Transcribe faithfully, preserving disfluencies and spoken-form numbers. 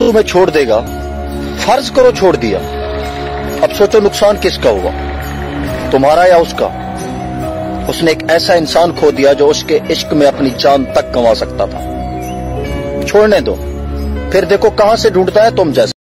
तुम्हें छोड़ देगा, फर्ज करो छोड़ दिया, अब सोचो नुकसान किसका हुआ, तुम्हारा या उसका। उसने एक ऐसा इंसान खो दिया जो उसके इश्क में अपनी जान तक गंवा सकता था। छोड़ने दो, फिर देखो कहां से ढूंढता है तुम जैसा।